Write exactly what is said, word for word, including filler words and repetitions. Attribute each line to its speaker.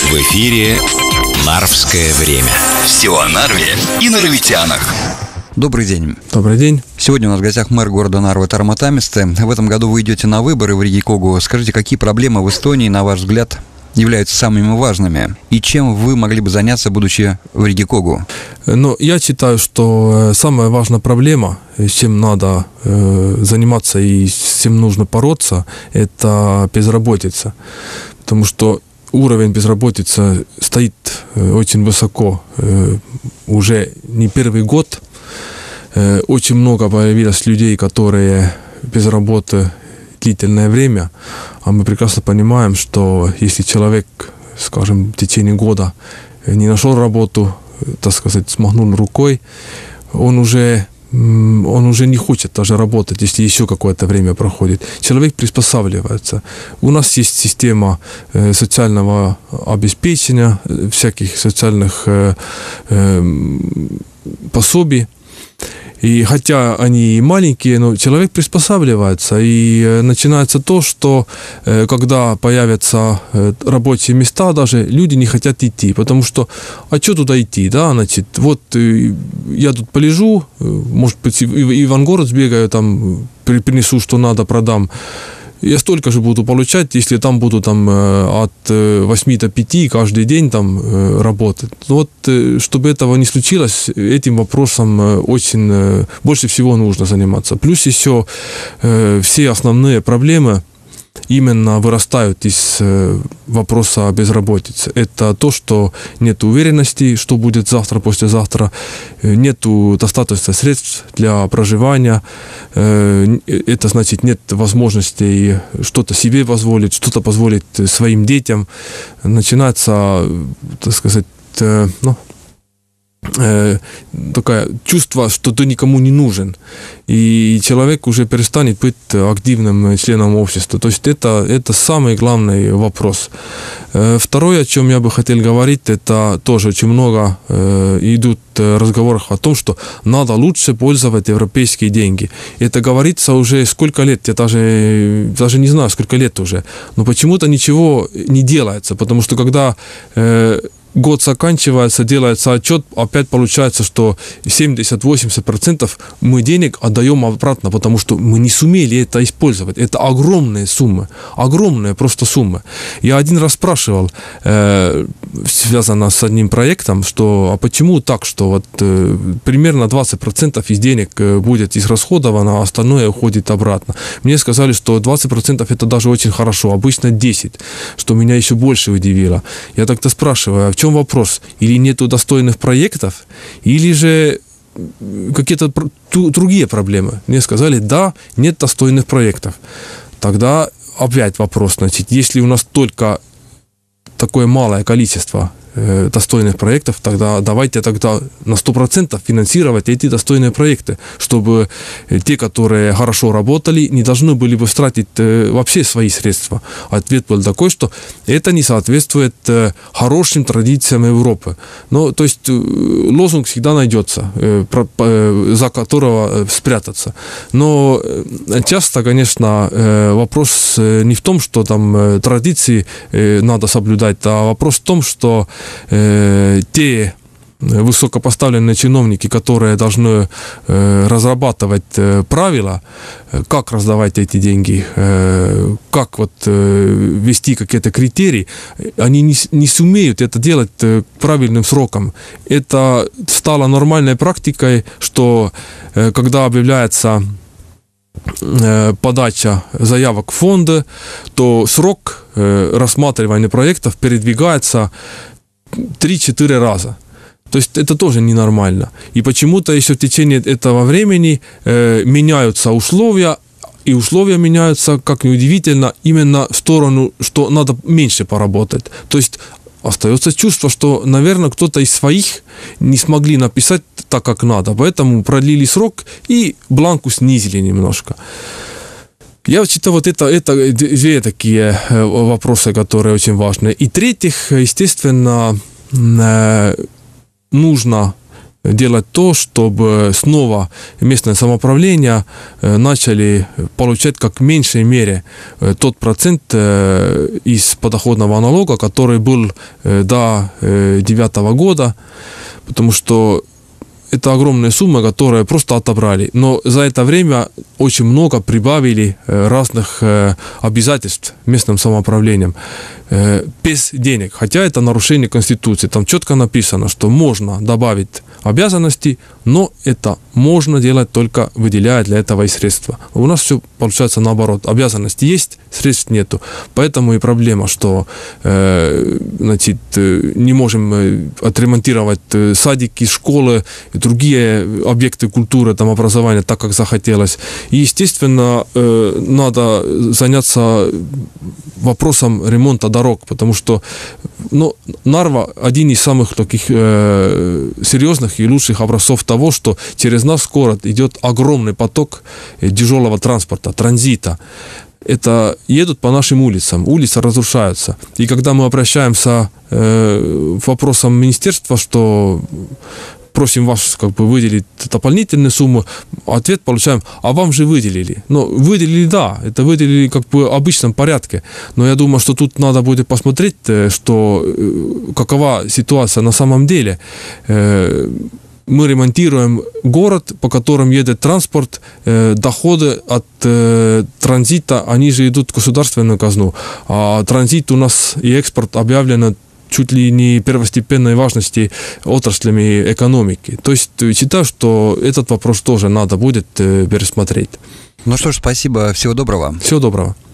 Speaker 1: В эфире «Нарвское время». Все о Нарве и нарвитянах.
Speaker 2: Добрый день.
Speaker 3: Добрый день.
Speaker 2: Сегодня у нас в гостях мэр города Нарвы Тарmo Tamiste. В этом году вы идете на выборы в Ригикогу. Скажите, какие проблемы в Эстонии, на ваш взгляд, являются самыми важными? И чем вы могли бы заняться, будучи в Ригикогу?
Speaker 3: Ну, я считаю, что самая важная проблема, с чем надо э, заниматься и с чем нужно бороться, это безработица. Потому что уровень безработицы стоит э, очень высоко э, уже не первый год. Э, очень много появилось людей, которые без работы длительное время, а мы прекрасно понимаем, что если человек, скажем, в течение года не нашел работу, так сказать, смахнул рукой, он уже, он уже не хочет даже работать, если еще какое-то время проходит. Человек приспосабливается. У нас есть система социального обеспечения, всяких социальных пособий. И хотя они маленькие, но человек приспосабливается, и начинается то, что когда появятся рабочие места, даже люди не хотят идти, потому что, а что туда идти, да, значит, вот я тут полежу, может быть, и в Ивангород сбегаю, там, принесу, что надо, продам. Я столько же буду получать, если там буду там, от восьми до пяти каждый день там, работать. Вот, чтобы этого не случилось, этим вопросом очень, больше всего нужно заниматься. Плюс еще все основные проблемы именно вырастают из вопроса безработицы. Это то, что нет уверенности, что будет завтра, послезавтра, нет достаточно средств для проживания, это значит нет возможности что-то себе позволить, что-то позволить своим детям. Начинается, так сказать, ну, такое чувство, что ты никому не нужен, и человек уже перестанет быть активным членом общества. То есть это, это самый главный вопрос. Второе, о чем я бы хотел говорить, это тоже очень много идут разговоров о том, что надо лучше пользовать европейские деньги. Это говорится уже сколько лет, я даже, даже не знаю, сколько лет уже, но почему-то ничего не делается, потому что когда год заканчивается, делается отчет, опять получается, что семьдесят-восемьдесят процентов мы денег отдаем обратно, потому что мы не сумели это использовать. Это огромные суммы, огромные просто суммы. Я один раз спрашивал, э, связано с одним проектом, что, а почему так, что вот э, примерно двадцать процентов из денег будет израсходовано, а остальное уходит обратно. Мне сказали, что двадцать процентов это даже очень хорошо, обычно десять процентов, что меня еще больше удивило. Я так-то спрашиваю, а в чем вопрос? Или нету достойных проектов, или же какие-то другие проблемы? Мне сказали, да, нет достойных проектов. Тогда опять вопрос, значит, если у нас только такое малое количество э, достойных проектов, тогда давайте тогда на сто процентов финансировать эти достойные проекты, чтобы те, которые хорошо работали, не должны были бы тратить э, вообще свои средства. Ответ был такой, что это не соответствует э, хорошим традициям Европы. Ну, то есть э, лозунг всегда найдется, э, про, э, за которого э, спрятаться. Но э, часто, конечно, э, вопрос э, не в том, что там э, традиции э, надо соблюдать, а вопрос в том, что э, те высокопоставленные чиновники, которые должны э, разрабатывать э, правила, э, как раздавать эти деньги, э, как вот, э, ввести какие-то критерии, они не, не сумеют это делать э, правильным сроком. Это стало нормальной практикой, что э, когда объявляется подача заявок в фонды, то срок рассматривания проектов передвигается три-четыре раза. То есть это тоже ненормально. И почему-то еще в течение этого времени э, меняются условия, и условия меняются, как ни удивительно, именно в сторону, что надо меньше поработать. То есть остается чувство, что, наверное, кто-то из своих не смогли написать так, как надо, поэтому продлили срок и бланку снизили немножко. Я считаю, вот это, это две такие вопросы, которые очень важны. И третьих, естественно, нужно делать то, чтобы снова местное самоуправление начали получать как в меньшей мере тот процент из подоходного налога, который был до две тысячи девятого года, потому что это огромная сумма, которую просто отобрали. Но за это время очень много прибавили разных обязательств местным самоуправлением без денег. Хотя это нарушение Конституции. Там четко написано, что можно добавить обязанности, но это можно делать только выделяя для этого и средства. У нас все получается наоборот. Обязанности есть, средств нету. Поэтому и проблема, что э, значит, не можем отремонтировать садики, школы, другие объекты культуры, там, образования так, как захотелось. И, естественно, э, надо заняться вопросом ремонта дорог, потому что ну, Нарва один из самых таких э, серьезных и лучших образцов того, что через наш город идет огромный поток тяжелого транспорта, транзита. Это едут по нашим улицам, улицы разрушаются. И когда мы обращаемся э, к вопросам министерства, что просим вас как бы выделить дополнительную сумму, ответ получаем, а вам же выделили. Ну, выделили, да, это выделили как бы в обычном порядке, но я думаю, что тут надо будет посмотреть, что какова ситуация на самом деле. Мы ремонтируем город, по которому едет транспорт, доходы от транзита, они же идут в государственную казну, а транзит у нас и экспорт объявлено чуть ли не первостепенной важности отраслями экономики. То есть считаю, что этот вопрос тоже надо будет пересмотреть.
Speaker 2: Ну что ж, спасибо, всего доброго.
Speaker 3: Всего доброго.